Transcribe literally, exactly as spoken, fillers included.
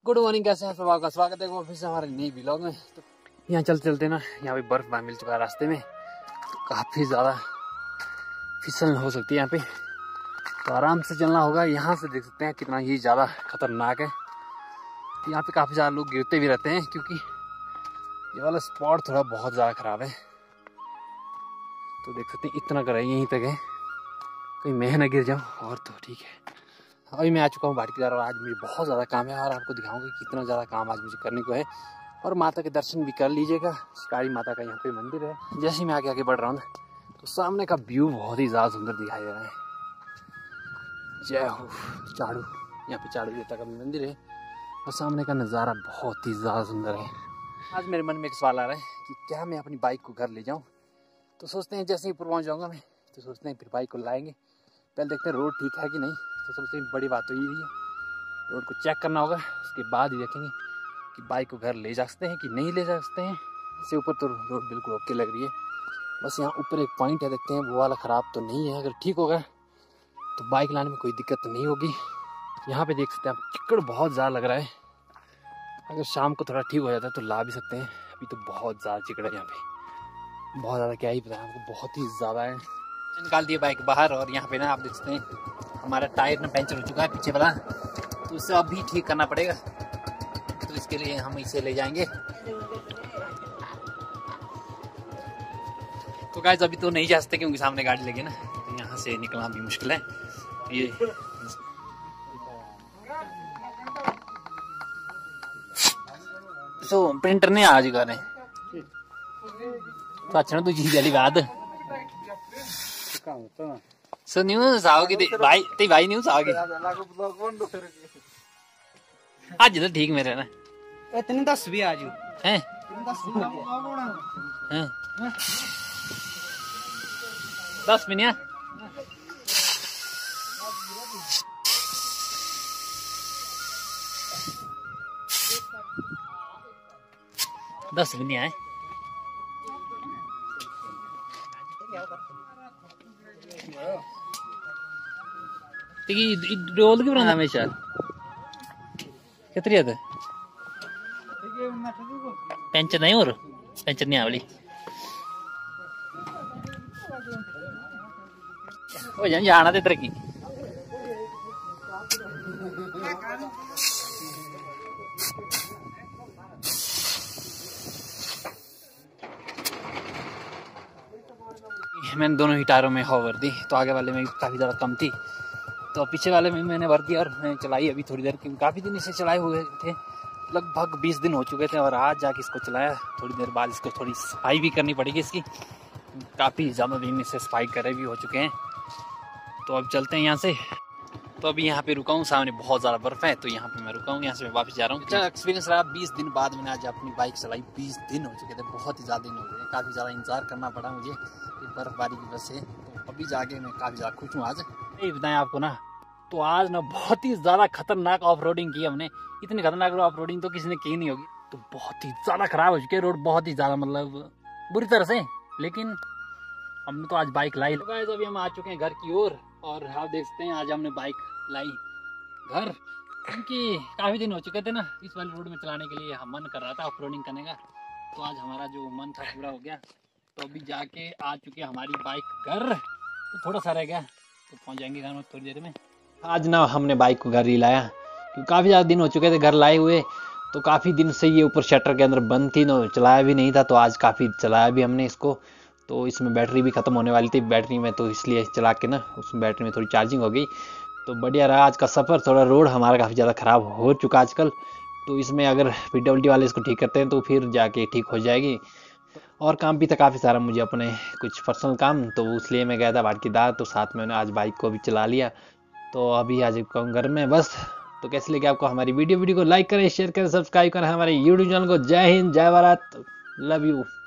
Good morning, कैसे हैं सब? आपका स्वागत है फिर से हमारे नई व्लॉग में। तो यहाँ चलते चलते ना यहाँ पे बर्फ मिल चुका है रास्ते में, तो काफ़ी ज़्यादा फिसल हो सकती है यहाँ पे, तो आराम से चलना होगा। यहाँ से देख सकते हैं कितना ही ज़्यादा खतरनाक है। तो यहाँ पे काफ़ी ज़्यादा लोग गिरते भी रहते हैं क्योंकि ये वाला स्पॉट थोड़ा बहुत ज़्यादा ख़राब है। तो देख सकते हैं इतना कर यहीं तक है, कहीं मैं ना गिर जाऊँ और तो ठीक है। अभी मैं आ चुका हूँ भारतीदार और आज मुझे बहुत ज़्यादा काम है और आपको दिखाऊंगा कि कितना ज़्यादा काम आज मुझे करने को है। और माता के दर्शन भी कर लीजिएगा। शिकारी माता का यहाँ पे मंदिर है। जैसे ही मैं आगे आगे बढ़ रहा हूँ ना तो सामने का व्यू बहुत ही ज़्यादा सुंदर दिखाई दे रहा है। जय हो चाड़ू, यहाँ पे चाड़ू देवता का भी मंदिर है और सामने का नज़ारा बहुत ही ज़्यादा सुंदर है। आज मेरे मन में एक सवाल आ रहा है कि क्या मैं अपनी बाइक को घर ले जाऊँ। तो सोचते हैं जैसे ही ऊपर पहुँच जाऊँगा मैं तो सोचते हैं फिर बाइक को लाएँगे, पहले देखते हैं रोड ठीक है कि नहीं। तो सबसे बड़ी बात तो यही है, रोड को चेक करना होगा, उसके बाद ही देखेंगे कि बाइक को घर ले जा सकते हैं कि नहीं ले जा सकते हैं। इससे ऊपर तो रोड बिल्कुल ओके लग रही है, बस यहाँ ऊपर एक पॉइंट है, देखते हैं वो वाला ख़राब तो नहीं है। अगर ठीक होगा तो बाइक लाने में कोई दिक्कत तो नहीं होगी। यहाँ पे देख सकते हैं आप, चिक्कड़ बहुत ज़्यादा लग रहा है। अगर शाम को थोड़ा ठीक हो जाता है तो ला भी सकते हैं। अभी तो बहुत ज़्यादा चिकड़ है यहाँ पे, बहुत ज़्यादा, क्या ही पता आपको, बहुत ही ज़्यादा है। निकाल दिए बाइक बाहर और यहाँ पे ना आप देख सकते हैं हमारा टायर ना पंचर हो चुका है पीछे वाला, तो इसे अभी ठीक करना पड़ेगा। तो इसके लिए हम इसे ले जाएंगे। तो गाइस अभी तो नहीं जा सकते क्योंकि सामने गाड़ी लगी ना, तो यहाँ से निकलना भी मुश्किल है। ये तो प्रिंटर ने आज करे तो अच्छा ना तू चीज वाली बात सो न्यूज़ आओगी भाई, ते भाई न्यूज़ आओगी आज तो ठीक मेरे ना इतने दस भी आज हैं हैं दस भी नहीं दस भी नहीं आए। रोल क्यों बना हमेशा कितनी है पेंशन नहीं और पेंशन नहीं आवली हो जाए जाना ते तरक्की। मैंने दोनों ही टायरों में हवा भर दी, तो आगे वाले में काफ़ी ज़्यादा कम थी तो पीछे वाले में मैंने भर दिया और मैंने चलाई अभी थोड़ी देर, क्योंकि काफ़ी दिन इसे चलाए हुए थे, लगभग बीस दिन हो चुके थे और आज जाके इसको चलाया। थोड़ी देर बाद इसको थोड़ी सफाई भी करनी पड़ेगी इसकी, काफ़ी ज़्यादा दिन इसे सफाई करे भी हो चुके हैं। तो अब चलते हैं यहाँ से। तो अभी यहाँ पे रुका हूँ, सामने बहुत ज़्यादा बर्फ़ है तो यहाँ पे मैं रुका हूँ, यहाँ से मैं वापस जा रहा हूँ। अच्छा एक्सपीरियंस रहा, बीस दिन बाद मैंने आज अपनी बाइक चलाई। बीस दिन हो चुके थे, बहुत ही ज़्यादा दिन हो गए, काफ़ी ज़्यादा इंतज़ार करना पड़ा मुझे बर्फबारी की वजह से। तो अभी जाके मैं काफ़ी ज़्यादा खुश हूँ। आज यही बताएं आपको ना, तो आज ना बहुत ही ज़्यादा खतरनाक ऑफ रोडिंग की हमने। इतनी खतरनाक ऑफ रोडिंग तो किसी ने की नहीं होगी। तो बहुत ही ज़्यादा ख़राब हो चुकी है रोड, बहुत ही ज़्यादा मतलब बुरी तरह से, लेकिन हमने तो आज बाइक लाई। तो गाइस अभी हम आ चुके हैं घर की ओर और आप देख सकते हैं आज हमने बाइक लाई घर, क्योंकि काफ़ी दिन हो चुके थे ना इस वाली रोड में चलाने के लिए, हम मन कर रहा था ऑफ रोडिंग करने का। तो आज हमारा जो मन था पूरा हो गया। तो अभी जाके आ चुके हमारी बाइक घर, तो थोड़ा सा रह गया तो पहुंच जाएंगे घर में थोड़ी देर में। आज ना हमने बाइक को घर ही लाया क्योंकि काफ़ी ज़्यादा दिन हो चुके थे घर लाए हुए, तो काफ़ी दिन से ये ऊपर शटर के अंदर बंद थी, तो चलाया भी नहीं था। तो आज काफ़ी चलाया भी हमने इसको, तो इसमें बैटरी भी ख़त्म होने वाली थी बैटरी में, तो इसलिए चला के ना उसमें बैटरी में थोड़ी चार्जिंग हो गई। तो बढ़िया रहा आज का सफ़र। थोड़ा रोड हमारा काफ़ी ज़्यादा ख़राब हो चुका आजकल, तो इसमें अगर पी डब्ल्यू डी वाले इसको ठीक करते हैं तो फिर जाके ठीक हो जाएगी। और काम भी था काफ़ी सारा मुझे, अपने कुछ पर्सनल काम, तो इसलिए मैं गया था भारतीदार, तो साथ में आज बाइक को भी चला लिया। तो अभी आज घर में बस। तो कैसे लगे आपको हमारी वीडियो वीडियो को लाइक करें, शेयर करें, सब्सक्राइब करें हमारे यूट्यूब चैनल को। जय हिंद, जय भारत, लव यू।